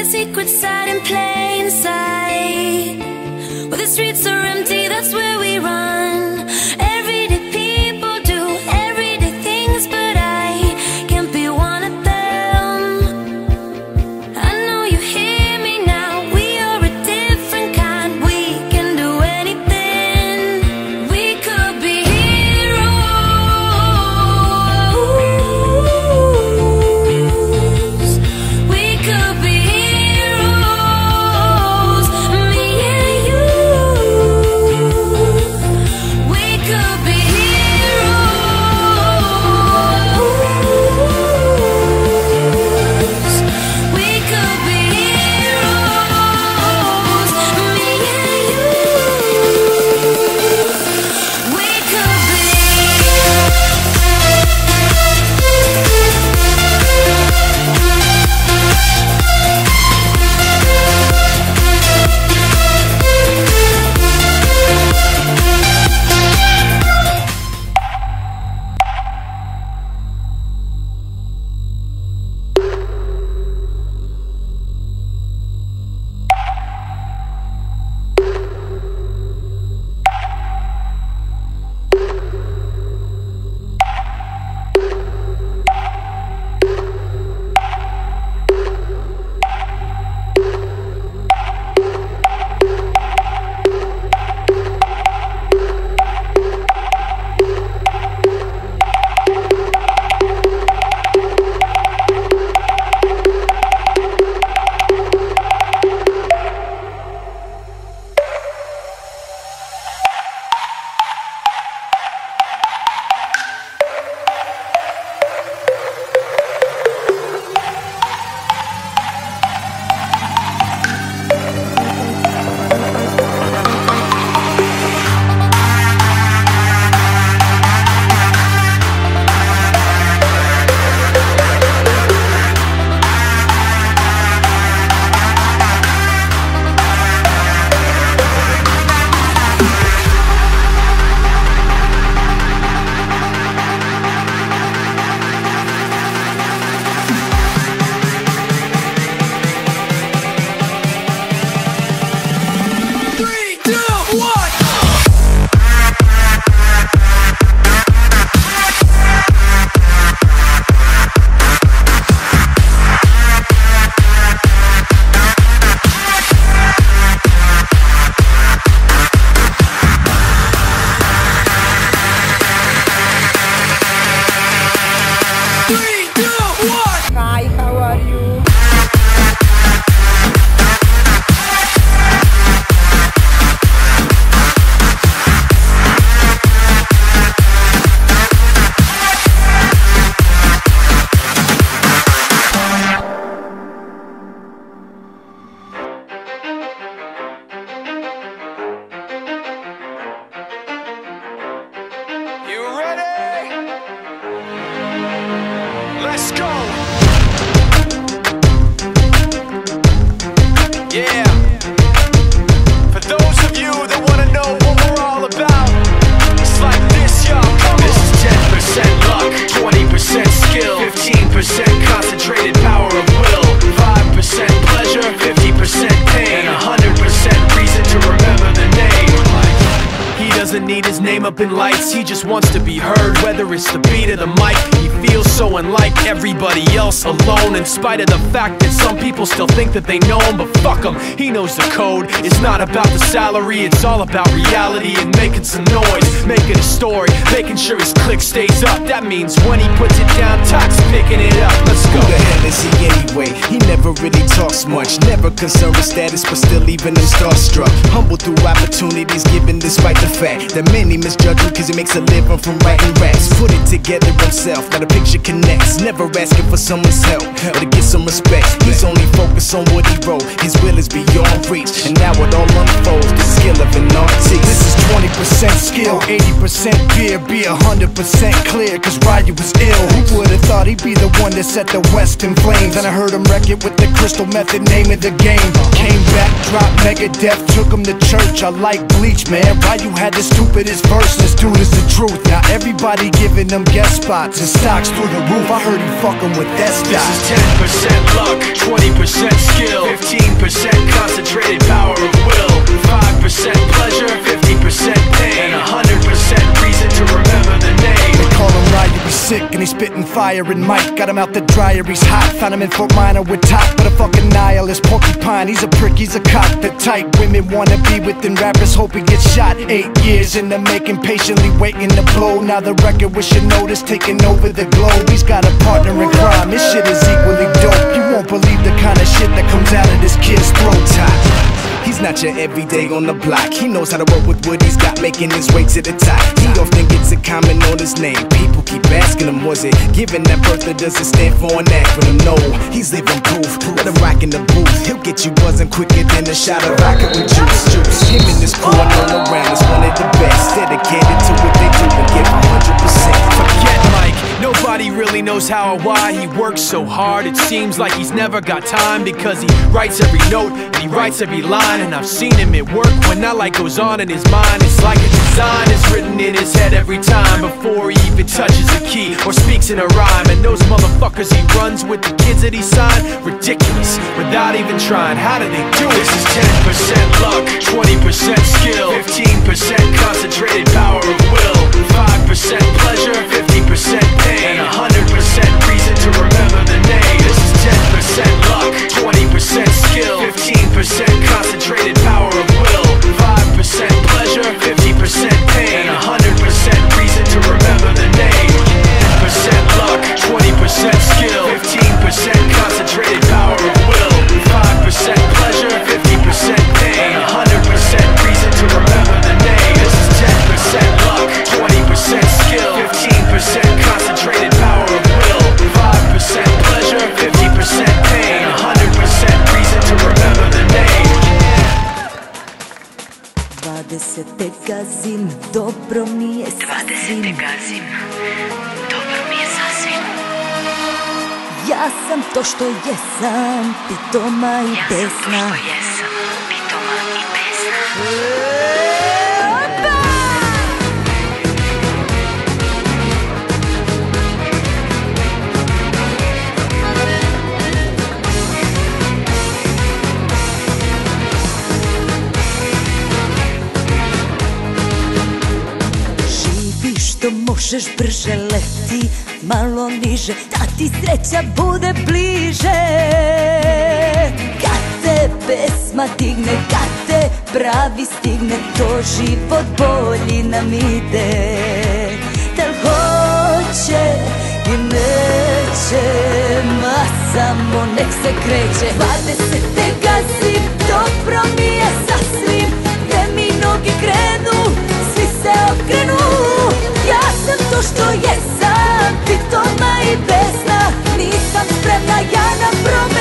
secret side in plain sight. Where the streets are empty, that's where we run. Everyday people do everyday things, but I can't be one of them. I know you hear me now, we are a different kind. We can do anything. We could be heroes. We could be heroes. Me and you. We could be heroes. We could be heroes. Me and you. We could be. Hi, how are you? You ready? Let's go. Yeah. For those of you that want to know what we're all about, it's like this, y'all. Come on. This is 10% luck, 20% skill, 15% concentrated power of will, 5% pleasure, 50% pain, and 100% reason to remember the name. He doesn't need his name up in lights, he just wants to be heard, whether it's the beat of the mic. He feels so unlike everybody else, alone, in spite of the fact that some people still think that they know him. But fuck him, he knows the code. It's not about the salary, it's all about reality and making some noise, making a story, making sure his click stays up. That means when he puts it down, Tox picking it up. Let's go. Who the hell is he anyway? He never really talks much, never concerned with status, but still leaving him starstruck. Humble through opportunities given despite the fact that many misjudge him cause he makes a living from writing raps. Put it together himself, now the picture connects, never asking for someone's help or to get some respect. He's only focused on what he wrote, his will is beyond reach, and now it all unfolds, the skill of an artist. This is 20% skill, 80% fear, be 100% clear, cause Ryu was ill. Who would've thought he'd be the one that set the West in flames? And I heard him wreck it with the crystal method, name of the game. Came back, dropped Megadeth, took him to church. I like Bleach, man. Ryu had the stupidest verse, this dude is the truth. Now everybody giving them guest spots and stocks through the roof. I heard he fucking with that stock. This is 10% luck, 20% skill, 15% concentrated power of will, 5% pleasure, 50% pain, and 100% reason to remember the name. They call him Rujo, he's sick and he's spitting fire. And Mike got him out the dryer, he's hot. Found him in Fort Minor with top, but a fucking nihilist porcupine. He's a prick, he's a cock. The type women wanna be within rappers, hope he gets shot. 8 years in the making, patiently waiting to blow. Now the record with your notice taking over the globe. He's got a partner in crime, his shit is equally dope. You won't believe the kind of shit that comes out of this kid's throat. He's not your everyday on the block. He knows how to work with what he's got, making his way to the top. He often gets a comment on his name. People keep asking him, was it given that birth or does it stand for an acronym? No, he's living proof. Let him rock in the booth. He'll get you buzzing quicker than a shot of vodka with juice. Him and his crew are known around as one of the best. Dedicated to what they do and give 100%. Forget Mike, nobody really knows how or why he works so hard. It seems like he's never got time, because he writes every note and he writes every line. And I've seen him at work when that light goes on in his mind. It's like a design is written in his head every time, before he even touches a key or speaks in a rhyme. And those motherfuckers he runs with, the kids that he signed, ridiculous, without even trying. How do they do it? This is 10% luck, 20% skill, 15% concentrated power of will, 5% pleasure, 50% pain, and 100% reason to remember the name. This is 10% luck, 20% skill, 15% concentrated power of will, 5% pleasure, 50% pain, and 100% reason to remember the name. 10% luck, 20% skill, 15% concentrated power of will, 5% pleasure, 50% pain, and 100% reason to remember the name. This is 10% luck, 20% skill, 15% concentrated power of will, 5% pleasure, 50% pain, and 100% reason to remember the name. 20 gazim, dobro mi je sasvim. Ja sam to što jesam, pitoma i besna. Što možeš brže leti, malo niže, da ti sreća bude bliže. Kad te pesma digne, kad te pravi stigne, to život bolji nam ide. Dal hoće i neće, ma samo nek se kreće. 20 gazim, dobro mi je sasvim, gde mi noge krenu, svi se okrenu. Ja sam to što jesam, pitoma i besna, nisam spremna ja na problem.